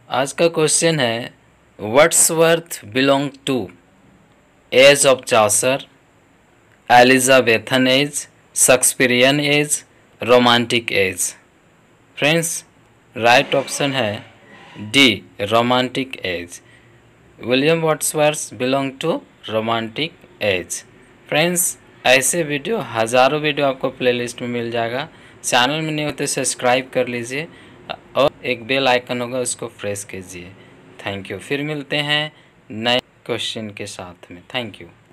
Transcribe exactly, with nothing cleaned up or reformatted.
आज का क्वेश्चन है Wordsworth belong to age of Chaucer, Elizabethan age, Shakespearean age, romantic age. Friends, right option है D, romantic age. William Wordsworth belong to romantic age. Friends, ऐसे video हज़ारों video आपको playlist में मिल जाएगा। चैनल में नहीं होते सब्सक्राइब कर लीजिए और एक बेल आइकन होगा उसको प्रेस कीजिए। Thank you. फिर मिलते हैं नए क्वेश्चन के साथ में। Thank you.